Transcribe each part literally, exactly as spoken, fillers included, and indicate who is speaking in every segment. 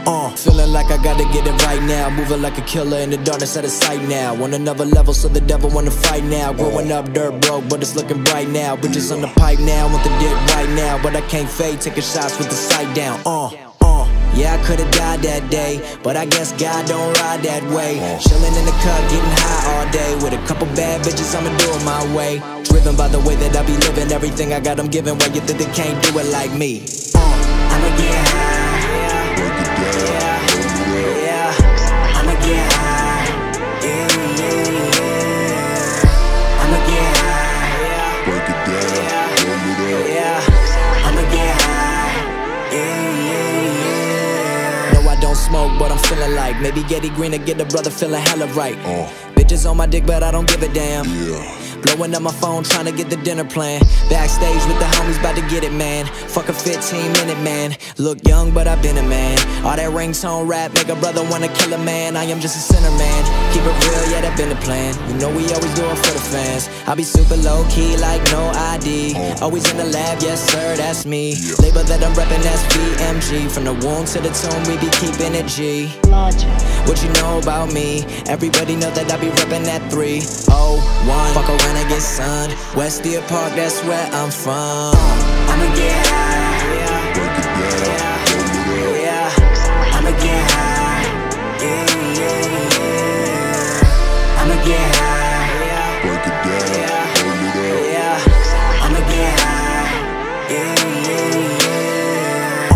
Speaker 1: Uh, feeling like I gotta get it right now. Moving like a killer in the darkness out of sight now. On another level, so the devil wanna fight now. Growing up dirt broke, but it's looking bright now. Bitches on the pipe now, want the dick right now. But I can't fade, taking shots with the sight down. Uh, uh, yeah, I could've died that day, but I guess God don't ride that way. Chillin' in the cut, getting high all day. With a couple bad bitches, I'ma do it my way. Driven by the way that I be living, everything I got I'm giving. Why you think they can't do it like me? Uh, I'ma get high. Smoke, but I'm feeling like maybe Getty Green to get a brother feeling hella right. uh. Bitches on my dick, but I don't give a damn. Yeah. Blowing up my phone, trying to get the dinner plan. Backstage with the homies, about to get it, man. Fuck a fifteen minute, man. Look young, but I've been a man. All that ringtone rap make a brother wanna kill a man. I am just a sinner, man. Keep it real, yeah, that been the plan. You know we always do it for the fans. I be super low-key, like no I D. Always in the lab, yes sir, that's me. Label that I'm reppin', that's B M G. From the womb to the tomb, we be keeping it G. What you know about me? Everybody know that I be reppin' that three oh one. Fuck around and get sun. Westia Park, that's where I'm from. I'ma get high, yeah. Break it down, yeah, yeah. I'ma get high, yeah, yeah, yeah. I'ma get high, yeah. Break it down, yeah, yeah. I'ma get high, yeah, yeah, yeah.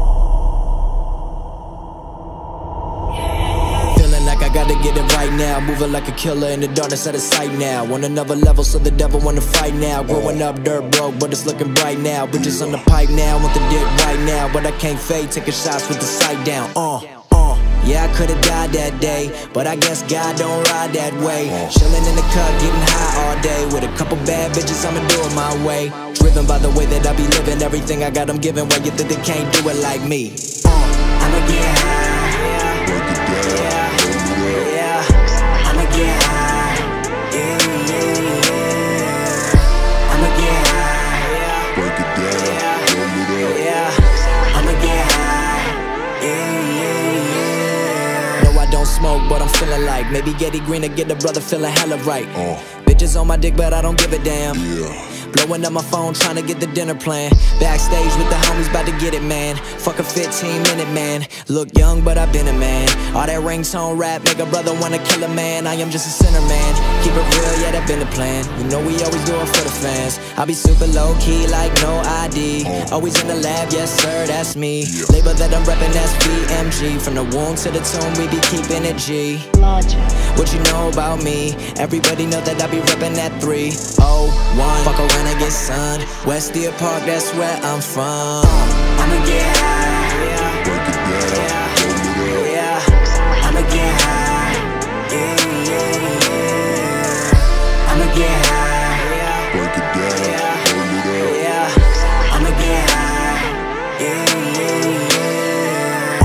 Speaker 1: Uh. Feeling like I gotta get it right now. Moving like a killer in the darkness out of sight now. On another level, so the devil wanna fight now. Growing up dirt broke, but it's looking bright now. Bitches on the pipe now, want the dick right now. But I can't fade, taking shots with the sight down. Uh, uh, yeah, I could've died that day, but I guess God don't ride that way. Chillin' in the cut, getting high all day. With a couple bad bitches, I'ma do it my way. Driven by the way that I be living, everything I got I'm giving. Why you think they can't do it like me? Uh, I'ma get high, yeah. Break it down, yeah, yeah. I'ma get high, yeah, yeah, yeah. I'ma get high, yeah. Break it down, yeah, yeah. I'ma get high, yeah, yeah, yeah. No, I don't smoke, but I'm feeling like maybe Getty Green to get a brother feeling hella right. uh. Bitches on my dick, but I don't give a damn. Yeah. Blowing up my phone, trying to get the dinner plan. Backstage with the homies, about to get it, man. Fuck a fifteen minute, man. Look young, but I've been a man. All that ringtone rap make a brother wanna kill a man. I am just a sinner, man. Keep it real, yeah, that been the plan. You know we always do it for the fans. I be super low-key, like no I D. Always in the lab, yes sir, that's me. Label that I'm reppin', that's B M G. From the womb to the tomb, we be keeping it G. What you know about me? Everybody know that I be reppin' that three oh one. Fuck around and get sun. Westia Park, that's where I'm from. I'ma get high, yeah. Break it down, yeah, yeah. I'ma get high, yeah, yeah, yeah. I'ma get high, yeah. Break it down, yeah, yeah. I'ma get high, yeah, yeah, yeah.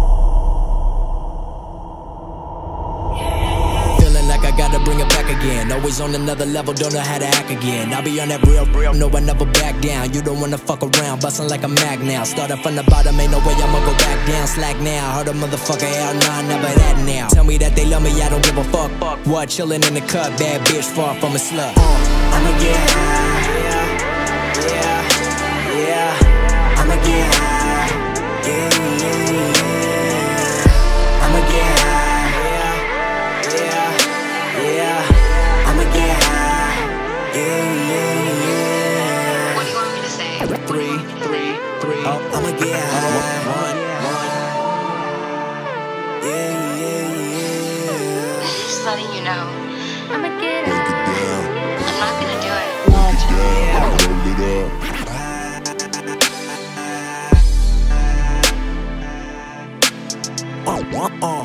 Speaker 1: Uh. Feeling like I gotta bring it back again. Always on another level, don't know how to act again. I'll be on that real, real, no, I never back down. You don't wanna fuck around, bustin' like a mag now. Started from the bottom, ain't no way I'ma go back down. Slack now, heard a motherfucker out, nah, never that now. Tell me that they love me, I don't give a fuck. What, chillin' in the cut, bad bitch, far from a slut. uh, I'ma get high, yeah, yeah, yeah. I'ma get high, yeah, yeah, yeah. I'ma get high, yeah, yeah, yeah. I'ma get high, yeah, yeah, yeah.
Speaker 2: What do you want me to say?
Speaker 1: Three, three, three. Oh, I'ma get high. One, one. Yeah, yeah, yeah.
Speaker 2: Just letting you know. I'ma get high. I'm not gonna do it.
Speaker 1: Uh, uh, uh.